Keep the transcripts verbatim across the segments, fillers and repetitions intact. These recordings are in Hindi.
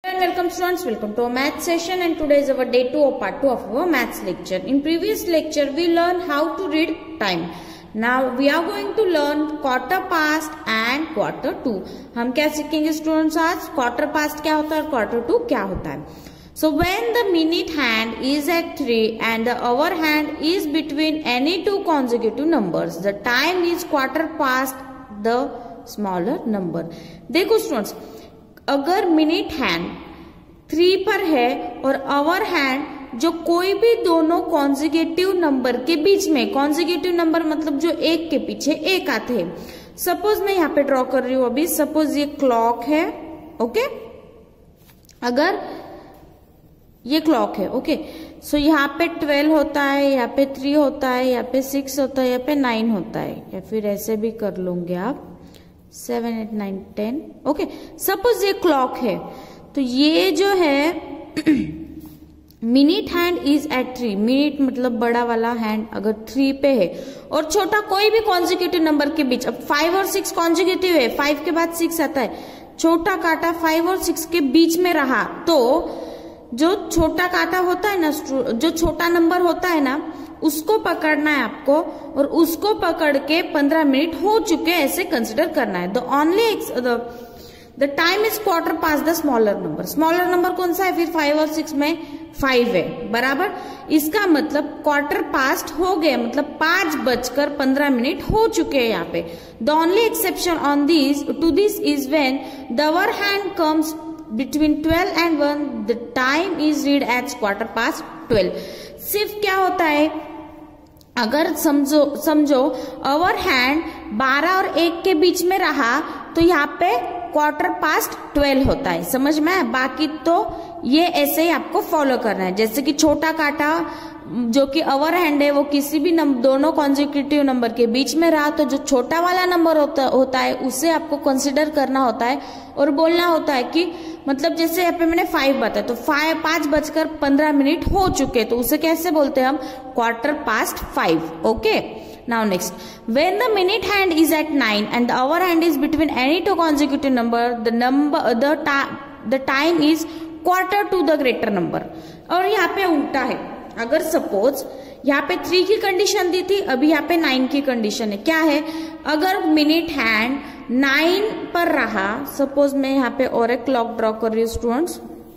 And welcome students, welcome to our math session, and today is our day two of part two of our maths lecture. In previous lecture we learned how to read time. Now we are going to learn quarter past and quarter two. हम क्या सीखेंगे students आज? Quarter past क्या होता है और quarter two क्या होता है? So when the minute hand is at three and the hour hand is between any two consecutive numbers, the time is quarter past the smaller number. देखो students, अगर मिनट हैंड थ्री पर है और आवर हैंड जो कोई भी दोनों कॉन्जिक्यूटिव नंबर के बीच में, कॉन्जिक्यूटिव नंबर मतलब जो एक के पीछे एक आते हैं. सपोज मैं यहाँ पे ड्रॉ कर रही हूं अभी. सपोज ये क्लॉक है, ओके. अगर ये क्लॉक है, ओके. सो यहाँ पे ट्वेल्व होता है, यहाँ पे थ्री होता है, यहाँ पे सिक्स होता है, यहाँ पे नाइन होता है, या फिर ऐसे भी कर लूंगे आप, seven eight nine ten. Okay, suppose ये क्लॉक है तो ये जो है minute hand is at three. Minute मतलब बड़ा वाला हैंड अगर थ्री पे है और छोटा कोई भी कॉन्जिक्यूटिव नंबर के बीच, अब फाइव और सिक्स कॉन्जिक्यूटिव है, फाइव के बाद सिक्स आता है, छोटा कांटा फाइव और सिक्स के बीच में रहा तो जो छोटा कांटा होता है ना, जो छोटा नंबर होता है ना, उसको पकड़ना है आपको और उसको पकड़ के पंद्रह मिनट हो चुके ऐसे कंसिडर करना है. The only the time is quarter past the smaller number. Smaller number कौन सा है फिर? फाइव और सिक्स में फाइव है, बराबर. इसका मतलब क्वार्टर पास्ट हो गए, मतलब पांच बजकर पंद्रह मिनट हो चुके हैं यहाँ पे. The only exception on this to this is when the hour hand comes between twelve and one, the time is read as quarter past twelve. सिर्फ क्या होता है, अगर समझो समझो आवर हैंड बारह और एक के बीच में रहा तो यहाँ पे क्वार्टर पास्ट ट्वेल्व होता है. समझ में है? बाकी तो ये ऐसे ही आपको फॉलो करना है. जैसे कि छोटा कांटा जो कि आवर हैंड है वो किसी भी नंबर, दोनों कॉन्जिक्यूटिव नंबर के बीच में रहा तो जो छोटा वाला नंबर होता होता है उसे आपको कंसिडर करना होता है और बोलना होता है कि मतलब जैसे यहाँ पे मैंने फाइव बताया तो फाइव पांच बजकर पंद्रह मिनट हो चुके तो उसे कैसे बोलते हैं हम? Quarter past five. Okay. Now next, when the minute hand is at nine and the hour hand is between any two consecutive number, the number the time the time is quarter to the greater number. और यहाँ पे उल्टा है. अगर सपोज यहाँ पे थ्री की कंडीशन दी थी, अभी यहाँ पे नाइन की कंडीशन है. क्या है? अगर मिनट हैंड नाइन पर रहा, सपोज मैं यहाँ पे और एक क्लॉक ड्रॉ कर रही हूँ स्टूडेंट्स,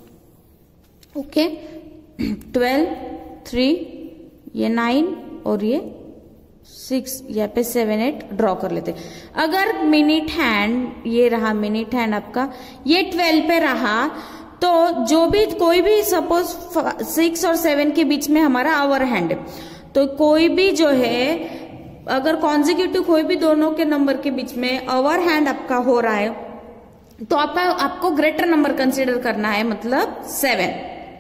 ओके. ट्वेल्व, थ्री, ये नाइन और ये सिक्स, यहाँ पे सेवन एट ड्रॉ कर लेते. अगर मिनट हैंड ये रहा, मिनट हैंड आपका ये ट्वेल्व पे रहा तो जो भी कोई भी सपोज सिक्स और सेवन के बीच में हमारा आवर हैंड है तो कोई भी जो है अगर कॉन्जिक्यूटिव कोई भी दोनों के नंबर के बीच में आवर हैंड आपका हो रहा है तो आपका आपको ग्रेटर नंबर कंसिडर करना है, मतलब सेवन.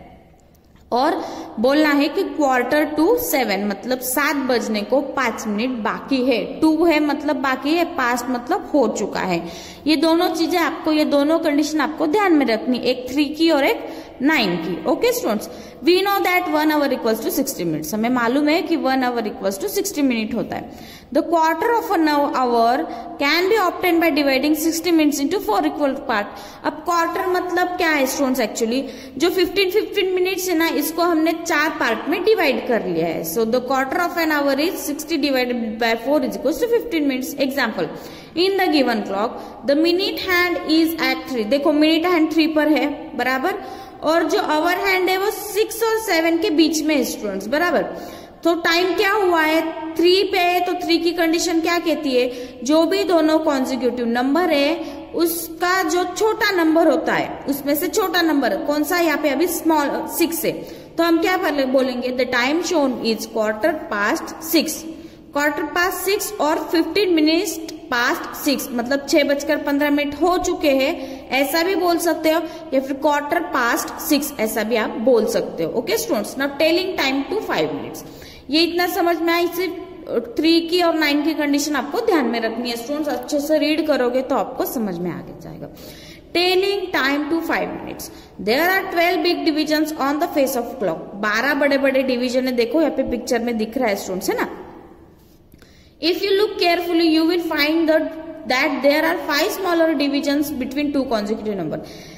और बोलना है कि क्वार्टर टू सेवन मतलब सात बजने को पांच मिनट बाकी है. टू है मतलब बाकी है, पास्ट मतलब हो चुका है. ये दोनों चीजें आपको, ये दोनों कंडीशन आपको ध्यान में रखनी, एक थ्री की और एक नाइन की. Okay students, we know that one hour equals to sixty minutes. हमें मालूम है कि one hour equals to sixty minute होता है. The quarter of an hour can be obtain by dividing sixty minutes into four equal part. अब क्वार्टर मतलब क्या है स्टूडेंट्स? एक्चुअली जो फिफ्टीन फिफ्टीन मिनट्स है ना, इसको हमने चार पार्ट में डिवाइड कर लिया है. So the quarter of an hour is sixty divided by four is equals to fifteen minutes. Example, in the given clock the minute hand is at three. देखो मिनट हैंड थ्री पर है, बराबर, और जो आवर हैंड है वो सिक्स और सेवन के बीच में है स्टूडेंट्स, बराबर. तो टाइम क्या हुआ है? थ्री पे है तो थ्री की कंडीशन क्या कहती है? जो भी दोनों कॉन्जिक्यूटिव नंबर है उसका जो छोटा नंबर होता है उसमें से छोटा नंबर कौन सा? यहाँ पे अभी स्मॉल सिक्स है तो हम क्या बोलेंगे? The time shown is quarter past six. Quarter past six और फिफ्टीन मिनट पास्ट सिक्स मतलब छह बजकर पंद्रह मिनट हो चुके हैं, ऐसा भी बोल सकते हो, या फिर क्वार्टर पास्ट सिक्स ऐसा भी आप बोल सकते हो. Okay students, now telling time to five minutes. ये इतना समझ में आई. सिर्फ थ्री की और नाइन की कंडीशन आपको ध्यान में रखनी है स्टूडेंट्स. अच्छे से रीड करोगे तो आपको समझ में आगे जाएगा. Telling time to five minutes. There are twelve big divisions on the face of clock. बारह बड़े बड़े डिवीजन है. देखो यहाँ पे पिक्चर में दिख रहा है स्टूडेंट्स, है ना. If you look carefully you will find that there are five smaller divisions between two consecutive number.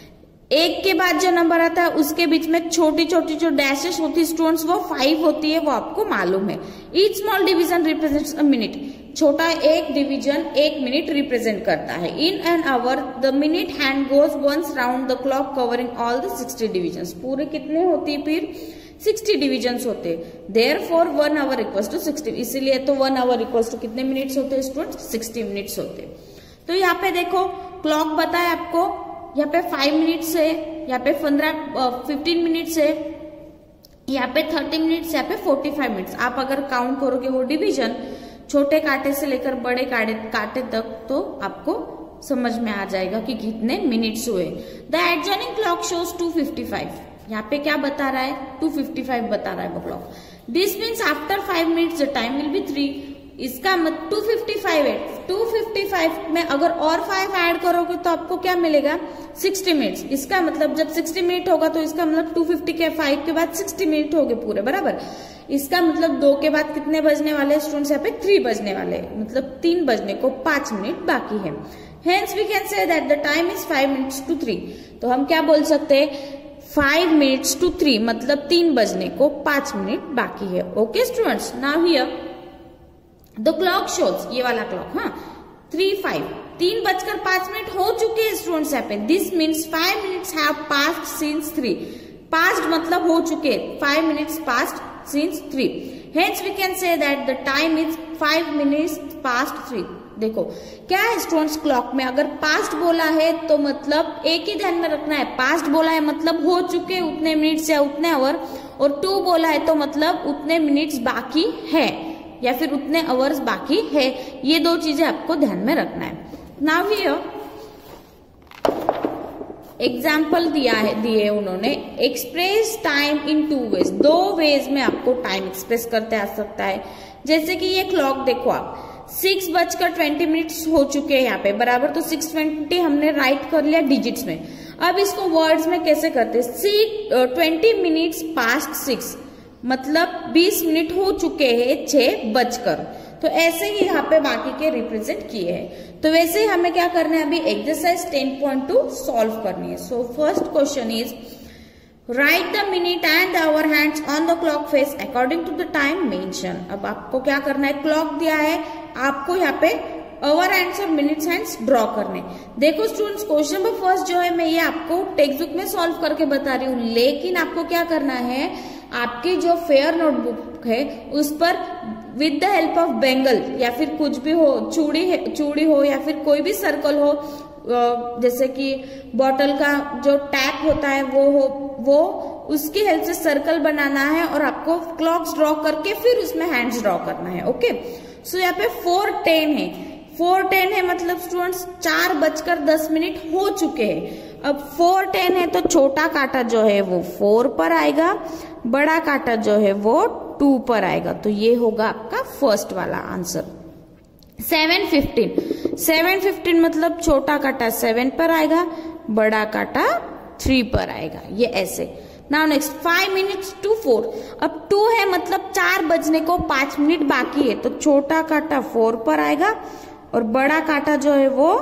एक के बाद जो नंबर आता है उसके बीच में छोटी छोटी जो डैशेस होती है स्टूडेंट्स वो फाइव होती है, वो आपको मालूम है। Each small division represents a minute, छोटा एक डिवीजन एक मिनट रिप्रेजेंट करता है। In an hour the minute hand goes once round the clock covering all the sixty divisions, पूरे कितने होती है फिर सिक्सटी डिविजन्स होते। Therefore one hour equals to sixty, इसीलिए तो वन आवर इक्वल्स टू कितने मिनट्स होते हैं स्टूडेंट्स, सिक्सटी मिनट्स होते। तो यहाँ पे देखो क्लॉक बताया आपको, यहाँ पे फाइव मिनट्स है, यहाँ पे पंद्रह फिफ्टीन मिनट्स है, यहाँ पे थर्टी मिनट्स, यहाँ पे फोर्टी फाइव मिनट्स। आप अगर काउंट करोगे वो डिवीजन छोटे कांटे से लेकर बड़े कांटे कांटे तक तो आपको समझ में आ जाएगा कि कितने मिनट्स हुए। The adjoining clock shows two fifty five, यहाँ पे क्या बता रहा है, टू फिफ्टी फाइव बता रहा है वो clock. This means after five minutes the time will be three, इसका मतलब टू फिफ्टी फाइव है, टू फिफ्टी फाइव में अगर और फाइव ऐड करोगे तो आपको क्या मिलेगा, सिक्सटी मिनट्स। इसका मतलब जब सिक्सटी मिनट होगा तो इसका मतलब टू फिफ्टी के फाइव के बाद सिक्सटी मिनट हो गए पूरे, बराबर। इसका मतलब दो के बाद कितने बजने वाले स्टूडेंट्स, यहाँ पे थ्री बजने वाले, मतलब तीन बजने को पांच मिनट बाकी है। Hence we can say that the time is five minutes to three, तो हम क्या बोल सकते हैं, फाइव मिनट्स टू थ्री मतलब तीन बजने को पांच मिनट बाकी है। Okay students, now here the clock shows, ये वाला क्लॉक, हाँ थ्री फाइव, तीन बजकर पांच मिनट हो चुके हैं स्टूडेंट्स यहाँ पे। This means five minutes have passed since three, past मतलब हो चुके, five minutes past since three. Hence we can say that the time is five minutes past three. देखो क्या है स्टूडेंट्स, क्लॉक में अगर पास्ट बोला है तो मतलब एक ही ध्यान में रखना है, पास्ट बोला है मतलब हो चुके उतने मिनट्स या उतने आवर, और टू बोला है तो मतलब उतने मिनट्स बाकी है या फिर उतने आवर्स बाकी है। ये दो चीजें आपको ध्यान में रखना है। नाउ हियर एग्जाम्पल दिया है दिए उन्होंने, express time in two ways, दो वेज में आपको टाइम एक्सप्रेस करते आ सकता है। जैसे कि ये क्लॉक देखो आप, सिक्स बजकर ट्वेंटी मिनट्स हो चुके हैं यहाँ पे, बराबर। तो सिक्स ट्वेंटी हमने राइट कर लिया डिजिट्स में। अब इसको वर्ड्स में कैसे करते हैं, six twenty minutes past six मतलब बीस मिनट हो चुके हैं छह बजकर। तो ऐसे ही यहाँ पे बाकी के रिप्रेजेंट किए हैं। तो वैसे ही हमें क्या करना है, अभी exercise ten point two solve करनी है। So first question is write the minute and the hour hands on the clock face according to the time mention. अब आपको क्या करना है, क्लॉक दिया है, आपको यहाँ पे आवर हैंड्स और मिनट्स हैंड्स ड्रॉ करने। देखो स्टूडेंट्स, क्वेश्चन नंबर फर्स्ट जो है मैं ये आपको टेक्स्ट बुक में सॉल्व करके बता रही हूँ, लेकिन आपको क्या करना है, आपकी जो फेयर नोटबुक है उस पर with the help of bangle या फिर कुछ भी हो, चूड़ी है चूड़ी हो या फिर कोई भी सर्कल हो, जैसे कि बॉटल का जो टैप होता है वो हो, वो उसकी हेल्प से सर्कल बनाना है और आपको क्लॉक्स ड्रॉ करके फिर उसमें हैंड्स ड्रॉ करना है। ओके, सो यहाँ पे फोर टेन है, फोर टेन है मतलब स्टूडेंट्स चार बजकर दस मिनट हो चुके हैं। अब फोर टेन है तो छोटा कांटा जो है वो फोर पर आएगा, बड़ा कांटा जो है वो टू पर आएगा। तो ये होगा आपका फर्स्ट वाला answer. Seven fifteen, seven fifteen मतलब छोटा कांटा सेवन पर आएगा, बड़ा कांटा थ्री पर आएगा, ये ऐसे। Now next five minutes to four, अब टू है मतलब चार बजने को पांच मिनट बाकी है, तो छोटा कांटा फोर पर आएगा और बड़ा कांटा जो है वो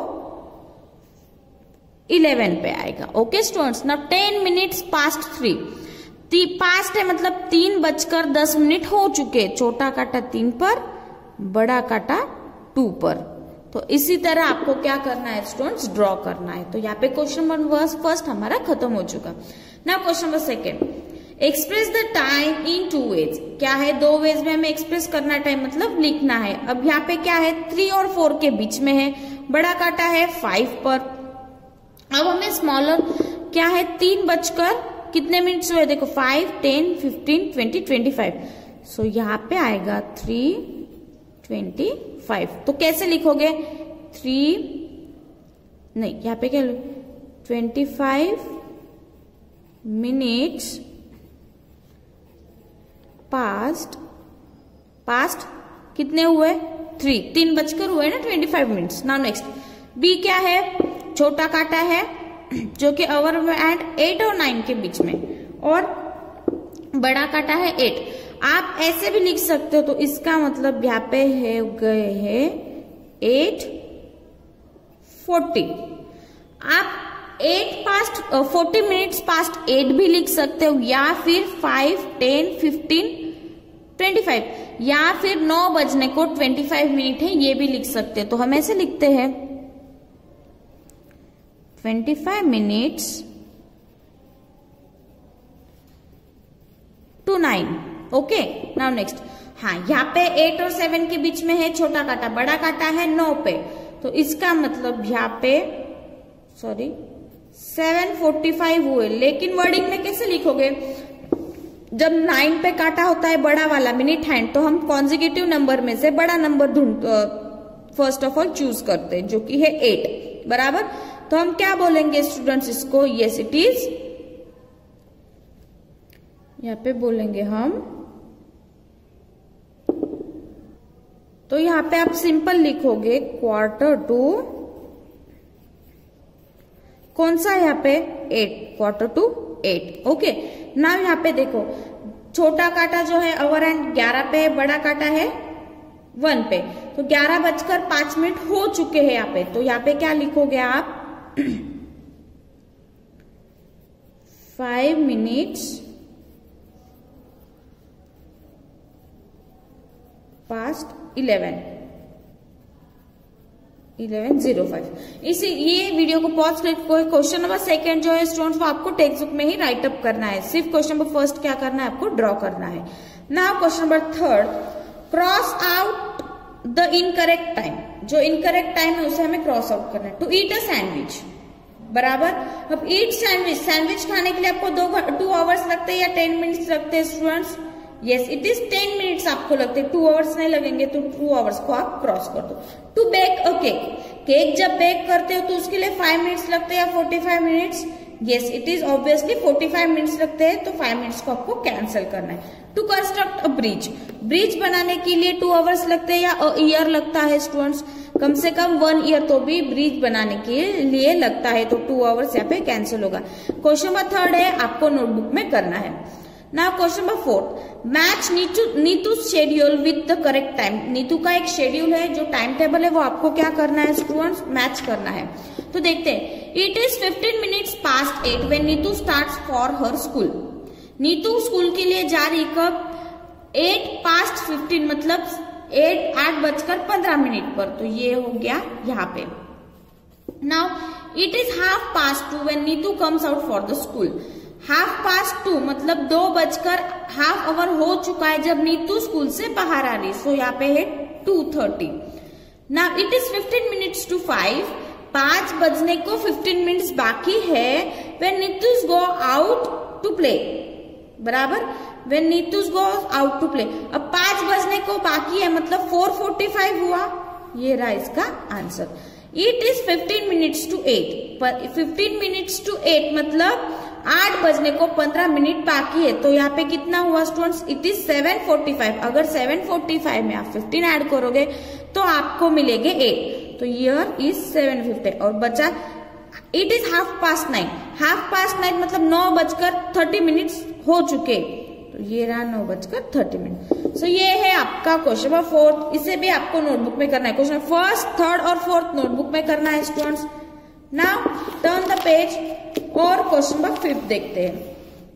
इलेवन पे आएगा। Okay students, now ten minutes past three, past है मतलब तीन बजकर दस मिनट हो चुके, छोटा कांटा तीन पर, बड़ा कांटा टू पर। तो इसी तरह आपको क्या करना है स्टूडेंट्स, ड्रॉ करना है। तो यहाँ पे क्वेश्चन नंबर फर्स्ट हमारा खत्म हो चुका। Now question number second, express the time in two ways. क्या है, दो वेज में हमें एक्सप्रेस करना टाइम मतलब लिखना है। अब यहाँ पे क्या है, थ्री और फोर के बीच में है, बड़ा कांटा है फाइव पर। अब हमें स्मॉलर क्या है, तीन बजकर कितने मिनट्स हुए, देखो five ten fifteen twenty twenty five. So यहाँ पे आएगा थ्री ट्वेंटी फाइव। तो कैसे लिखोगे, थ्री नहीं, यहाँ पे क्या लो, twenty five minutes past, past कितने हुए, थ्री, तीन बजकर हुए ना twenty five minutes. Now next B क्या है, छोटा कांटा है जो कि आवर एंड एट और नाइन के बीच में, और बड़ा कांटा है एट। आप ऐसे भी लिख सकते हो, तो इसका मतलब यहाँ पे है गए है एट फोर्टी। आप eight past forty minutes past eight भी लिख सकते हो, या फिर five ten fifteen twenty five, या फिर नौ बजने को ट्वेंटी फाइव मिनट है ये भी लिख सकते हो। तो हम ऐसे लिखते हैं twenty five minutes to nine. Okay, now next. हाँ, यहाँ पे एट और सेवन के बीच में है छोटा काटा, बड़ा काटा है नौ पे, तो इसका मतलब यहाँ पे सॉरी सेवन फोर्टी फाइव हुए। लेकिन वर्डिंग में कैसे लिखोगे? जब नाइन पे काटा होता है बड़ा वाला मिनट हैंड, तो हम कॉन्जिक्यूटिव नंबर में से बड़ा नंबर ढूंढ फर्स्ट ऑफ ऑल चूज करते हैं, जो कि है एट, बराबर। तो हम क्या बोलेंगे स्टूडेंट्स इसको? यस इट इज, यहाँ पे बोलेंगे हम, तो यहाँ पे आप सिंपल लिखोगे क्वार्टर टू, कौन सा यहाँ पे? Eight, quarter to eight. Okay, now यहाँ पे देखो छोटा काटा जो है अवर एंड ग्यारह पे, बड़ा काटा है वन पे, तो ग्यारह बजकर पांच मिनट हो चुके हैं यहाँ पे। तो यहाँ पे क्या लिखोगे आप? Five minutes past eleven eleven zero five. इसी ये वीडियो को पॉज करके क्वेश्चन नंबर सेकंड जो है स्टूडेंट्स वो आपको टेक्स्ट बुक में ही राइट अप करना है। सिर्फ क्वेश्चन नंबर फर्स्ट क्या करना है? आपको ड्रॉ करना है। Now question number third, cross out the incorrect time. जो इनकरेक्ट टाइम है उसे हमें क्रॉस आउट करना है। टू ईट अ सैंडविच, बराबर। अब ईट सैंडविच, सैंडविच खाने के लिए आपको दो टू आवर्स लगते हैं या टेन मिनट्स लगते हैं students? Yes it is ten minutes आपको लगते हैं, टू आवर्स नहीं लगेंगे, तो टू आवर्स को आप क्रॉस कर दो। To bake a cake, cake जब बेक करते हो तो उसके लिए फाइव मिनट्स लगते हैं या forty five minutes? Yes it is obviously forty five minutes लगते हैं, तो फाइव मिनट्स को आपको कैंसिल करना है। To construct a bridge, bridge बनाने के लिए टू आवर्स लगते हैं या अ ईयर लगता है स्टूडेंट्स? कम से कम वन ईयर तो भी ब्रिज बनाने के लिए लगता है, तो टू आवर्स यहाँ पे कैंसिल होगा। क्वेश्चन नंबर थर्ड है, आपको नोटबुक में करना है। Now question number fourth, match Neetu Neetu schedule with the correct time. Neetu का एक शेड्यूल है, जो टाइम टेबल है वो आपको क्या करना है स्टूडेंट्स? मैच करना है। तो देखते हैं, it is fifteen minutes past eight when Neetu starts for her school. नीतू स्कूल के लिए जा रही कब? एट पास्ट फिफ्टीन, मतलब एट आठ बजकर पंद्रह मिनट पर, तो ये हो गया यहाँ पे। Now it is half past two when Neetu comes out for the school. Half past two मतलब दो बजकर हाफ आवर हो चुका है जब नीतू स्कूल से बाहर आ रही, सो यहाँ पे है two thirty. Now it is fifteen minutes to five, पांच बजने को फिफ्टीन मिनट्स बाकी है when Neetu's go out to play, बराबर। When Neetu's go out to play, अब पांच बजने को बाकी है मतलब फोर फोर्टी फाइव हुआ, ये रहा इसका answer. It is fifteen minutes to eight, पर फिफ्टीन मिनट्स टू एट मतलब आठ बजने को पंद्रह मिनट बाकी है, तो यहाँ पे कितना हुआ students? It is seven forty five. अगर सेवन फोर्टी फाइव में आप फिफ्टीन ऐड करोगे तो आपको मिलेंगे एट, तो ईयर इज सेवन फिफ्टी। और बचा it is half past nine, half past nine मतलब नौ बजकर थर्टी मिनट्स हो चुके, तो ये रहा नौ बजकर थर्टी मिनट। सो ये है आपका क्वेश्चन नंबर फोर्थ, इसे भी आपको नोटबुक में करना है। क्वेश्चन फर्स्ट थर्ड और फोर्थ नोटबुक में करना है students. Now turn the page और क्वेश्चन नंबर फिफ्थ देखते हैं।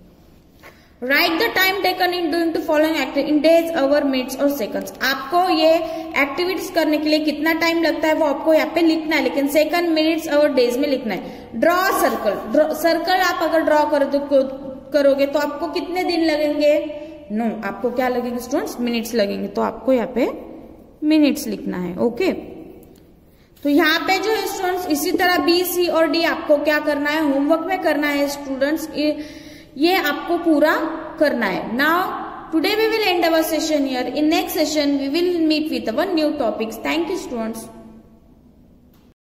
Right the time taken in doing to following activity in days, hour, minutes और सेकंड्स। आपको ये एक्टिविटीज करने के लिए कितना टाइम लगता है वो आपको यहाँ पे लिखना है, लेकिन सेकंड, मिनट्स और डेज में लिखना है। ड्रॉ सर्कल, सर्कल आप अगर ड्रॉ कर दो करोगे तो आपको कितने दिन लगेंगे? नो no, आपको क्या लगेंगे स्टूडेंट्स? मिनट्स लगेंगे, तो आपको यहाँ पे मिनट्स लिखना है। ओके, तो यहाँ पे जो है स्टूडेंट्स इसी तरह बी, सी और डी आपको क्या करना है? होमवर्क में करना है स्टूडेंट्स, ये आपको पूरा करना है। Now today we will end our session here. In next session we will meet with our new topics. Thank you students.